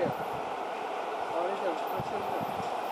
あれじゃん、カシオじゃん。